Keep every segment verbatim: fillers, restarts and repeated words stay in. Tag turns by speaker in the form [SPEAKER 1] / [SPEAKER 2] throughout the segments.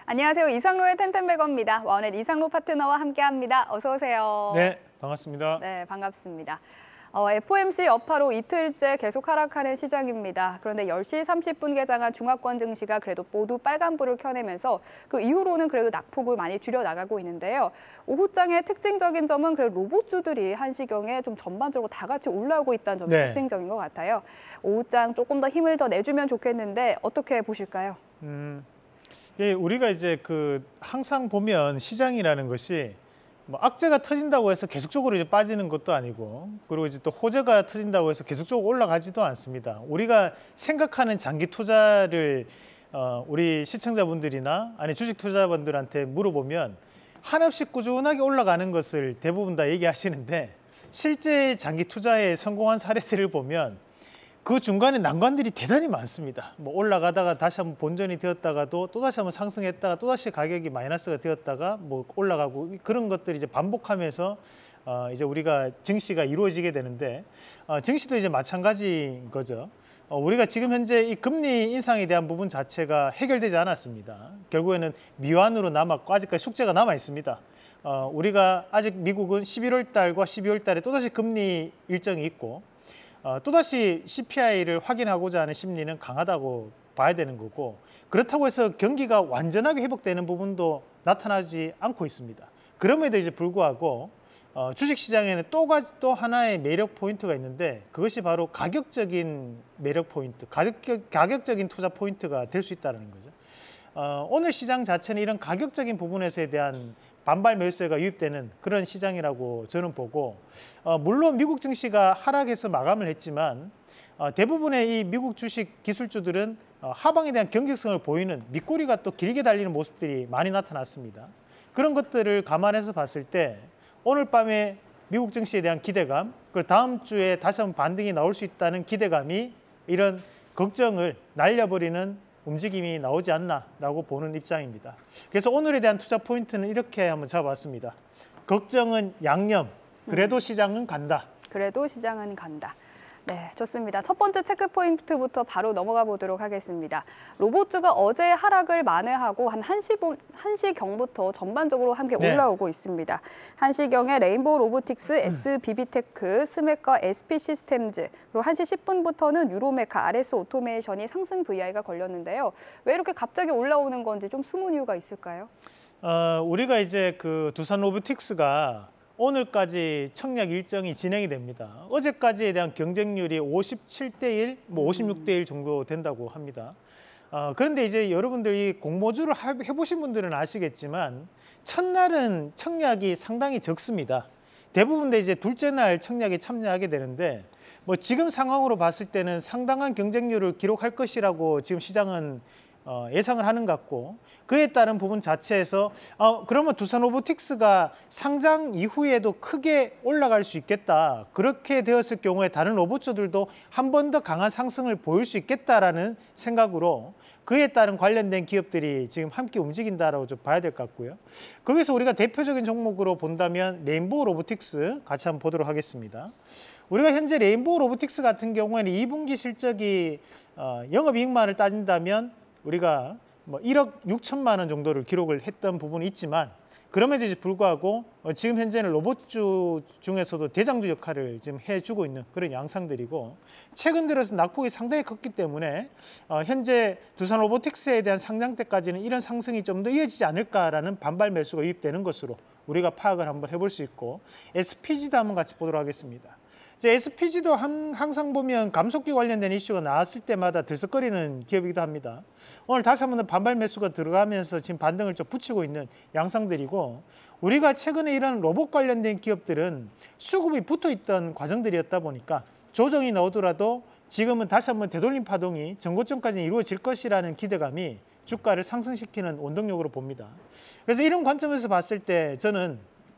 [SPEAKER 1] 안녕하세요. 이상로의 텐텐베거입니다. 와우넷 이상로 파트너와 함께합니다. 어서 오세요.
[SPEAKER 2] 네, 반갑습니다.
[SPEAKER 1] 네, 반갑습니다. 어, 에프오엠씨 여파로 이틀째 계속 하락하는 시장입니다. 그런데 열 시 삼십 분 개장한 중화권 증시가 그래도 모두 빨간불을 켜내면서 그 이후로는 그래도 낙폭을 많이 줄여나가고 있는데요. 오후장의 특징적인 점은 그래도 로봇주들이 한시경에 좀 전반적으로 다 같이 올라오고 있다는 점이
[SPEAKER 2] 네.
[SPEAKER 1] 특징적인 것 같아요. 오후장 조금 더 힘을 더 내주면 좋겠는데 어떻게 보실까요?
[SPEAKER 2] 음, 예, 우리가 이제 그 항상 보면 시장이라는 것이 뭐 악재가 터진다고 해서 계속적으로 이제 빠지는 것도 아니고, 그리고 이제 또 호재가 터진다고 해서 계속적으로 올라가지도 않습니다. 우리가 생각하는 장기 투자를 어, 우리 시청자분들이나 아니 주식 투자자분들한테 물어보면 한없이 꾸준하게 올라가는 것을 대부분 다 얘기하시는데, 실제 장기 투자에 성공한 사례들을 보면 그 중간에 난관들이 대단히 많습니다. 뭐 올라가다가 다시 한번 본전이 되었다가도 또 다시 한번 상승했다가 또 다시 가격이 마이너스가 되었다가 뭐 올라가고, 그런 것들이 이제 반복하면서 어 이제 우리가 증시가 이루어지게 되는데, 어 증시도 이제 마찬가지인 거죠. 어 우리가 지금 현재 이 금리 인상에 대한 부분 자체가 해결되지 않았습니다. 결국에는 미완으로 남았고 아직까지 숙제가 남아 있습니다. 어 우리가 아직 미국은 십일월 달과 십이월 달에 또다시 금리 일정이 있고, 어, 또다시 씨피아이를 확인하고자 하는 심리는 강하다고 봐야 되는 거고, 그렇다고 해서 경기가 완전하게 회복되는 부분도 나타나지 않고 있습니다. 그럼에도 이제 불구하고 어, 주식시장에는 또, 또 하나의 매력 포인트가 있는데, 그것이 바로 가격적인 매력 포인트, 가격, 가격적인 투자 포인트가 될 수 있다는 거죠. 어, 오늘 시장 자체는 이런 가격적인 부분에서에 대한 반발 매수세가 유입되는 그런 시장이라고 저는 보고, 어, 물론 미국 증시가 하락해서 마감을 했지만 어, 대부분의 이 미국 주식 기술주들은 어, 하방에 대한 경직성을 보이는 밑꼬리가 또 길게 달리는 모습들이 많이 나타났습니다. 그런 것들을 감안해서 봤을 때 오늘 밤에 미국 증시에 대한 기대감, 그리고 다음 주에 다시 한번 반등이 나올 수 있다는 기대감이 이런 걱정을 날려버리는 움직임이 나오지 않나라고 보는 입장입니다. 그래서 오늘에 대한 투자 포인트는 이렇게 한번 잡아봤습니다. 걱정은 양념, 그래도 시장은 간다.
[SPEAKER 1] 그래도 시장은 간다. 네, 좋습니다. 첫 번째 체크 포인트부터 바로 넘어가 보도록 하겠습니다. 로봇주가 어제 하락을 만회하고 한 한 시, 한 시경부터 전반적으로 함께
[SPEAKER 2] 네.
[SPEAKER 1] 올라오고 있습니다. 한 시경에 레인보우 로보틱스, 에스비비테크, 스메커, 에스피시스템즈, 그리고 한 시 십 분부터는 유로메카, 알에스 오토메이션이 상승 브이아이가 걸렸는데요. 왜 이렇게 갑자기 올라오는 건지 좀 숨은 이유가 있을까요?
[SPEAKER 2] 어, 우리가 이제 그 두산 로보틱스가 오늘까지 청약 일정이 진행이 됩니다. 어제까지에 대한 경쟁률이 오십칠 대 일, 뭐 오십육 대 일 정도 된다고 합니다. 어, 그런데 이제 여러분들이 공모주를 해보신 분들은 아시겠지만 첫날은 청약이 상당히 적습니다. 대부분 다 이제 둘째 날 청약에 참여하게 되는데, 뭐 지금 상황으로 봤을 때는 상당한 경쟁률을 기록할 것이라고 지금 시장은 어, 예상을 하는 것 같고, 그에 따른 부분 자체에서 어, 그러면 두산 로보틱스가 상장 이후에도 크게 올라갈 수 있겠다. 그렇게 되었을 경우에 다른 로봇주들도 한 번 더 강한 상승을 보일 수 있겠다라는 생각으로 그에 따른 관련된 기업들이 지금 함께 움직인다라고 좀 봐야 될 것 같고요. 거기서 우리가 대표적인 종목으로 본다면 레인보우 로보틱스 같이 한번 보도록 하겠습니다. 우리가 현재 레인보우 로보틱스 같은 경우에는 이 분기 실적이 어, 영업이익만을 따진다면 우리가 뭐 일억 육천만 원 정도를 기록을 했던 부분이 있지만, 그럼에도 불구하고 지금 현재는 로봇주 중에서도 대장주 역할을 지금 해주고 있는 그런 양상들이고, 최근 들어서 낙폭이 상당히 컸기 때문에 어 현재 두산 로보틱스에 대한 상장 때까지는 이런 상승이 좀 더 이어지지 않을까라는 반발 매수가 유입되는 것으로 우리가 파악을 한번 해볼 수 있고, 에스피지도 한번 같이 보도록 하겠습니다. 이제 에스피지도 항상 보면 감속기 관련된 이슈가 나왔을 때마다 들썩거리는 기업이기도 합니다. 오늘 다시 한번 반발 매수가 들어가면서 지금 반등을 좀 붙이고 있는 양상들이고, 우리가 최근에 이런 로봇 관련된 기업들은 수급이 붙어 있던 과정들이었다 보니까 조정이 나오더라도 지금은 다시 한번 되돌림 파동이 전고점까지 이루어질 것이라는 기대감이 주가를 상승시키는 원동력으로 봅니다. 그래서 이런 관점에서 봤을 때 저는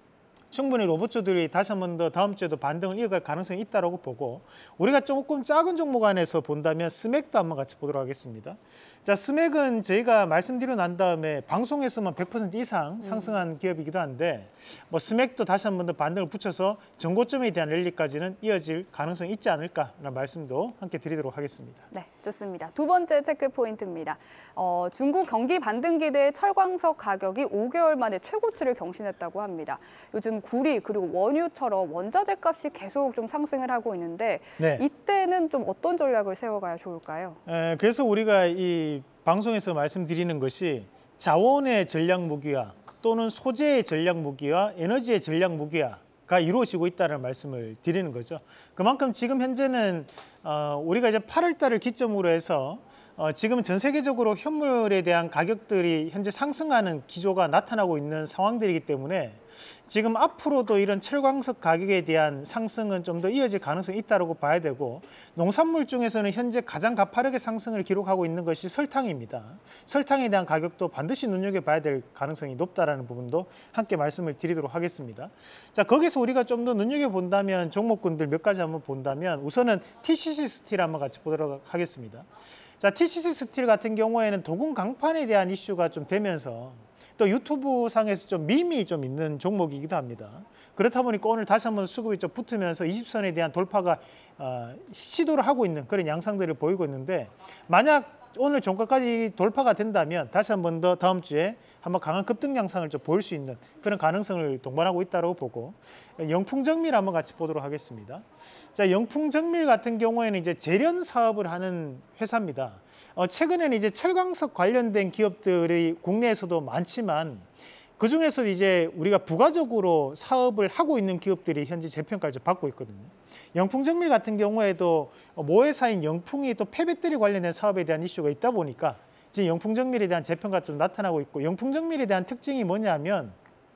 [SPEAKER 2] 충분히 로봇주들이 다시 한 번 더 다음 주에도 반등을 이어갈 가능성이 있다고 보고, 우리가 조금 작은 종목 안에서 본다면 스맥도 한번 같이 보도록 하겠습니다. 자, 스맥은 저희가 말씀드리고 난 다음에 방송에서만 백 퍼센트 이상 상승한 음. 기업이기도 한데, 뭐 스맥도 다시 한 번 더 반등을 붙여서 전고점에 대한 랠리까지는 이어질 가능성이 있지 않을까라는 말씀도 함께 드리도록 하겠습니다.
[SPEAKER 1] 네, 좋습니다. 두 번째 체크 포인트입니다. 어, 중국 경기 반등 기대의 철광석 가격이 오 개월 만에 최고치를 경신했다고 합니다. 요즘 구리 그리고 원유처럼 원자재 값이 계속 좀 상승을 하고 있는데 네. 이때는 좀 어떤 전략을 세워가야 좋을까요?
[SPEAKER 2] 에, 그래서 우리가 이 방송에서 말씀드리는 것이 자원의 전략 무기화 또는 소재의 전략 무기화, 에너지의 전략 무기화가 이루어지고 있다는 말씀을 드리는 거죠. 그만큼 지금 현재는 어, 우리가 이제 팔월 달을 기점으로 해서 어, 지금 전 세계적으로 현물에 대한 가격들이 현재 상승하는 기조가 나타나고 있는 상황들이기 때문에 지금 앞으로도 이런 철광석 가격에 대한 상승은 좀 더 이어질 가능성이 있다고 봐야 되고, 농산물 중에서는 현재 가장 가파르게 상승을 기록하고 있는 것이 설탕입니다. 설탕에 대한 가격도 반드시 눈여겨봐야 될 가능성이 높다라는 부분도 함께 말씀을 드리도록 하겠습니다. 자, 거기서 우리가 좀 더 눈여겨본다면 종목군들 몇 가지 한번 본다면 우선은 티씨씨 스틸 한번 같이 보도록 하겠습니다. 자, 티씨씨 스틸 같은 경우에는 도금 강판에 대한 이슈가 좀 되면서 또 유튜브 상에서 좀 밈이 좀 있는 종목이기도 합니다. 그렇다 보니까 오늘 다시 한번 수급이 좀 붙으면서 이십 선에 대한 돌파가 어, 시도를 하고 있는 그런 양상들을 보이고 있는데, 만약 오늘 종가까지 돌파가 된다면 다시 한 번 더 다음 주에 한번 강한 급등 양상을 좀 보일 수 있는 그런 가능성을 동반하고 있다고 보고, 영풍정밀 한번 같이 보도록 하겠습니다. 자, 영풍정밀 같은 경우에는 이제 제련 사업을 하는 회사입니다. 어, 최근에는 이제 철광석 관련된 기업들이 국내에서도 많지만 그 중에서 이제 우리가 부가적으로 사업을 하고 있는 기업들이 현재 재평가를 좀 받고 있거든요. 영풍정밀 같은 경우에도 모회사인 영풍이 또 폐배터리 관련된 사업에 대한 이슈가 있다 보니까 지금 영풍정밀에 대한 재평가가 좀 나타나고 있고, 영풍정밀에 대한 특징이 뭐냐면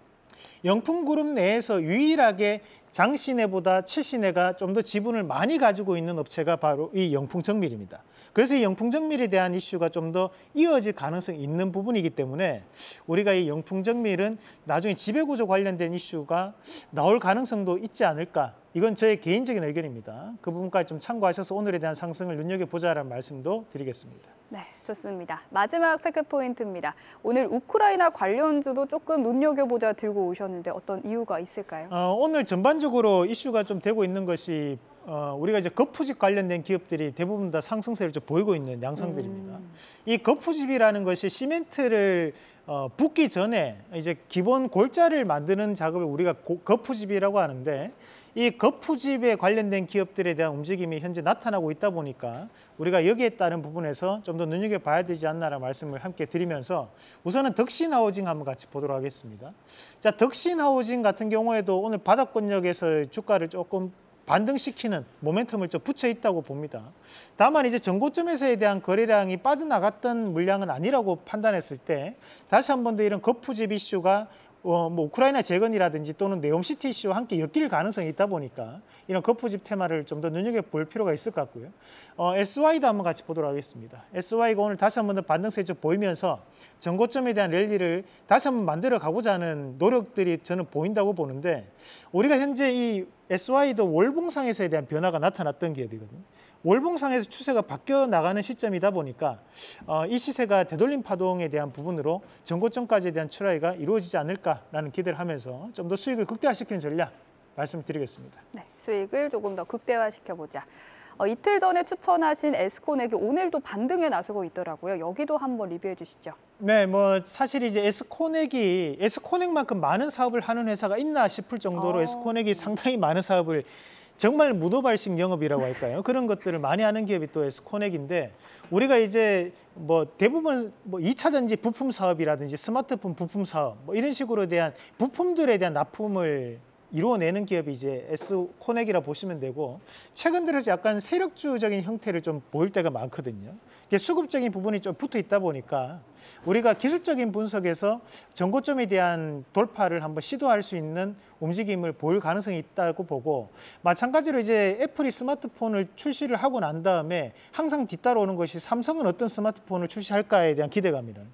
[SPEAKER 2] 영풍그룹 내에서 유일하게 장시내보다 칠시내가 좀 더 지분을 많이 가지고 있는 업체가 바로 이 영풍정밀입니다. 그래서 이 영풍정밀에 대한 이슈가 좀 더 이어질 가능성이 있는 부분이기 때문에 우리가 이 영풍정밀은 나중에 지배구조 관련된 이슈가 나올 가능성도 있지 않을까, 이건 저의 개인적인 의견입니다. 그 부분까지 좀 참고하셔서 오늘에 대한 상승을 눈여겨보자라는 말씀도 드리겠습니다.
[SPEAKER 1] 네, 좋습니다. 마지막 체크 포인트입니다. 오늘 우크라이나 관련주도 조금 눈여겨보자 들고 오셨는데 어떤 이유가 있을까요?
[SPEAKER 2] 어, 오늘 전반적으로 이슈가 좀 되고 있는 것이 어, 우리가 이제 거푸집 관련된 기업들이 대부분 다 상승세를 좀 보이고 있는 양상들입니다. 음. 이 거푸집이라는 것이 시멘트를 어, 붓기 전에 이제 기본 골자를 만드는 작업을 우리가 고, 거푸집이라고 하는데, 이 거푸집에 관련된 기업들에 대한 움직임이 현재 나타나고 있다 보니까 우리가 여기에 따른 부분에서 좀 더 눈여겨봐야 되지 않나라는 말씀을 함께 드리면서, 우선은 덕신하우징 한번 같이 보도록 하겠습니다. 자, 덕신하우징 같은 경우에도 오늘 바닥권역에서 주가를 조금 반등시키는 모멘텀을 좀 붙여 있다고 봅니다. 다만 이제 전고점에서에 대한 거래량이 빠져나갔던 물량은 아니라고 판단했을 때 다시 한 번 더 이런 거푸집 이슈가 어, 뭐 우크라이나 재건이라든지 또는 네옴시티 이슈와 함께 엮일 가능성이 있다 보니까 이런 거푸집 테마를 좀 더 눈여겨볼 필요가 있을 것 같고요. 어, 에스와이도 한번 같이 보도록 하겠습니다. 에스와이가 오늘 다시 한 번 더 반등세에 좀 보이면서 전고점에 대한 랠리를 다시 한번 만들어 가고자 하는 노력들이 저는 보인다고 보는데, 우리가 현재 이 에스와이도 월봉상에서에 대한 변화가 나타났던 기업이거든요. 월봉상에서 추세가 바뀌어 나가는 시점이다 보니까 어, 이 시세가 되돌림 파동에 대한 부분으로 전고점까지에 대한 출하가 이루어지지 않을까라는 기대를 하면서 좀 더 수익을 극대화시키는 전략 말씀드리겠습니다.
[SPEAKER 1] 네, 수익을 조금 더 극대화시켜보자. 어, 이틀 전에 추천하신 에스코넥이 오늘도 반등에 나서고 있더라고요. 여기도 한번 리뷰해 주시죠.
[SPEAKER 2] 네, 뭐 사실 이제 에스코넥이 에스코넥만큼 많은 사업을 하는 회사가 있나 싶을 정도로 어... 에스코넥이 상당히 많은 사업을, 정말 무도발식 영업이라고 할까요? 그런 것들을 많이 하는 기업이 또 에스코넥인데, 우리가 이제 뭐 대부분 뭐 이 차 전지 부품 사업이라든지 스마트폰 부품 사업 뭐 이런 식으로 대한 부품들에 대한 납품을 이루어내는 기업이 이제 에스코넥이라 보시면 되고, 최근 들어서 약간 세력주적인 형태를 좀 보일 때가 많거든요. 수급적인 부분이 좀 붙어 있다 보니까 우리가 기술적인 분석에서 전고점에 대한 돌파를 한번 시도할 수 있는 움직임을 보일 가능성이 있다고 보고, 마찬가지로 이제 애플이 스마트폰을 출시를 하고 난 다음에 항상 뒤따라오는 것이 삼성은 어떤 스마트폰을 출시할까에 대한 기대감이라는,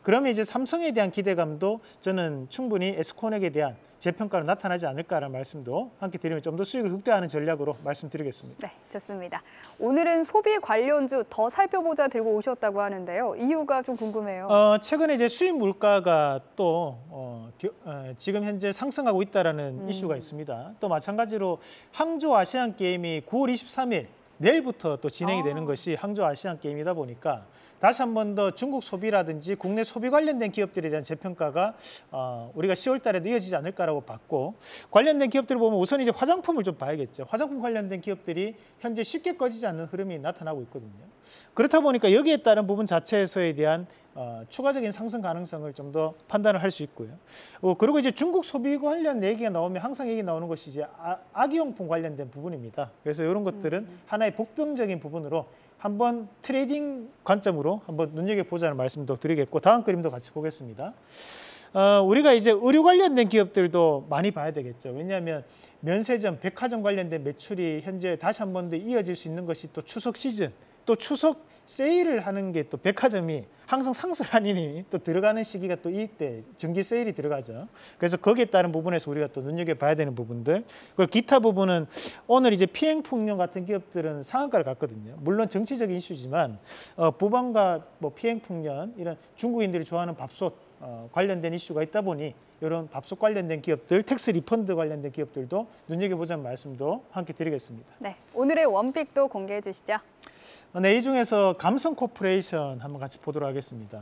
[SPEAKER 2] 그러면 이제 삼성에 대한 기대감도 저는 충분히 에스코넥에 대한 재평가로 나타나지 않을까라는 말씀도 함께 드리면 좀 더 수익을 극대화하는 전략으로 말씀드리겠습니다.
[SPEAKER 1] 네, 좋습니다. 오늘은 소비 관련주 더 살펴보자 들고 오셨다고 하는데요. 이유가 좀 궁금해요.
[SPEAKER 2] 어, 최근에 이제 수입 물가가 또 어, 겨, 어, 지금 현재 상승하고 있다라는
[SPEAKER 1] 음.
[SPEAKER 2] 이슈가 있습니다. 또 마찬가지로 항저 아시안 게임이 구월 이십삼일 내일부터 또 진행이
[SPEAKER 1] 아.
[SPEAKER 2] 되는 것이 항저 아시안 게임이다 보니까 다시 한 번 더 중국 소비라든지 국내 소비 관련된 기업들에 대한 재평가가 어, 우리가 시월 달에도 이어지지 않을까라고 봤고, 관련된 기업들을 보면 우선 이제 화장품을 좀 봐야겠죠. 화장품 관련된 기업들이 현재 쉽게 꺼지지 않는 흐름이 나타나고 있거든요. 그렇다 보니까 여기에 따른 부분 자체에서에 대한 어, 추가적인 상승 가능성을 좀 더 판단을 할 수 있고요. 어, 그리고 이제 중국 소비 관련 얘기가 나오면 항상 얘기 나오는 것이 이제 아, 아기용품 관련된 부분입니다. 그래서 이런 것들은
[SPEAKER 1] 음.
[SPEAKER 2] 하나의 복병적인 부분으로 한번 트레이딩 관점으로 한번 눈여겨보자는 말씀도 드리겠고, 다음 그림도 같이 보겠습니다. 어, 우리가 이제 의류 관련된 기업들도 많이 봐야 되겠죠. 왜냐하면 면세점, 백화점 관련된 매출이 현재 다시 한 번 더 이어질 수 있는 것이 또 추석 시즌, 또 추석 세일을 하는 게 또 백화점이 항상 상술한인이 또 들어가는 시기가 또 이때 정기 세일이 들어가죠. 그래서 거기에 따른 부분에서 우리가 또 눈여겨봐야 되는 부분들. 그리고 기타 부분은 오늘 이제 피행풍력 같은 기업들은 상한가를 갔거든요. 물론 정치적인 이슈지만 어, 부방과 뭐 피행풍력 이런 중국인들이 좋아하는 밥솥 어, 관련된 이슈가 있다 보니 이런 밥솥 관련된 기업들, 텍스 리펀드 관련된 기업들도 눈여겨보자는 말씀도 함께 드리겠습니다.
[SPEAKER 1] 네, 오늘의 원픽도 공개해 주시죠.
[SPEAKER 2] 네, 이 중에서 감성 코퍼레이션 한번 같이 보도록 하겠습니다.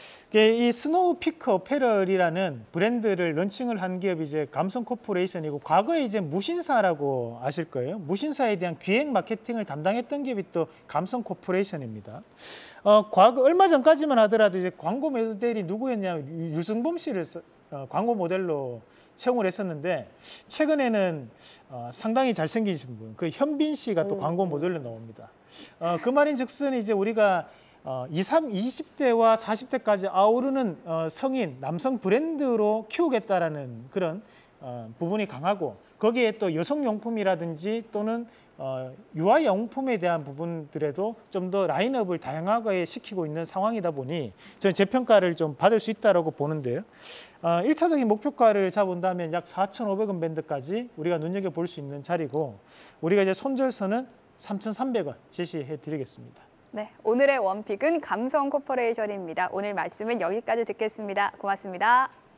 [SPEAKER 2] 이 스노우 피크 어페럴이라는 브랜드를 런칭을 한 기업이 이제 감성 코퍼레이션이고, 과거에 이제 무신사라고 아실 거예요. 무신사에 대한 기획 마케팅을 담당했던 기업이 또 감성 코퍼레이션입니다. 어, 과거 얼마 전까지만 하더라도 이제 광고 모델이 누구였냐면 유승범 씨를 어, 광고 모델로 채용을 했었는데, 최근에는 어, 상당히 잘생기신 분, 그 현빈 씨가 또 광고 모델로 나옵니다. 어, 그 말인즉슨 이제 우리가 어, 이십 대와 사십 대까지 아우르는 어, 성인 남성 브랜드로 키우겠다라는 그런 어, 부분이 강하고, 거기에 또 여성용품이라든지 또는 어, 유아용품에 대한 부분들에도 좀 더 라인업을 다양하게 시키고 있는 상황이다 보니 저는 재평가를 좀 받을 수 있다고 보는데요. 어, 일 차적인 목표가를 잡은다면 약 사천오백 원 밴드까지 우리가 눈여겨볼 수 있는 자리고, 우리가 이제 손절선은 삼천삼백 원 제시해 드리겠습니다.
[SPEAKER 1] 네, 오늘의 원픽은 감성 코퍼레이션입니다. 오늘 말씀은 여기까지 듣겠습니다. 고맙습니다.